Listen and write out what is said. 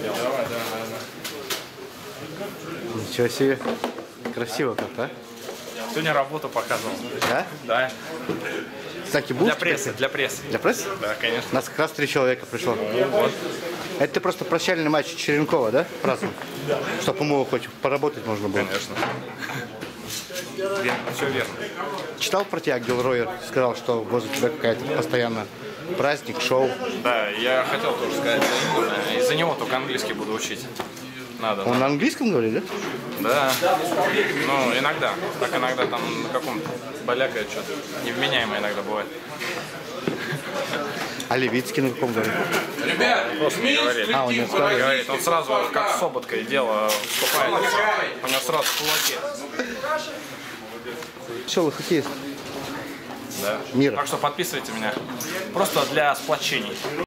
Давай, да. Ничего себе. Красиво как, а? Сегодня работу показывал. Да? Да. Кстати, будешь? Для прессы, для прессы. Для прессы? Да, конечно. У нас как раз 3 человека пришло. Вот. Это ты просто прощальный матч Черенкова, да? Праздновал? Да. Чтобы ему хоть поработать можно было. Конечно. Верно, все верно. Читал про тебя, Гилройер? Сказал, что возле тебя какая-то постоянно праздник, шоу. Да, я хотел тоже сказать, из-за него только английский буду учить. Надо. Он на английском говорит, да? Да. Ну, иногда. Так иногда там на каком-то балякает что-то. Невменяемо иногда бывает. А Левицкий на каком говорит? Просто не говорит. А, он не сказал. Говорит, он сразу, как с Соботкой дело вступает. У него сразу в кулаке. Веселый хоккеист. Да. Мира. Так что подписывайте меня. Просто для сплочений.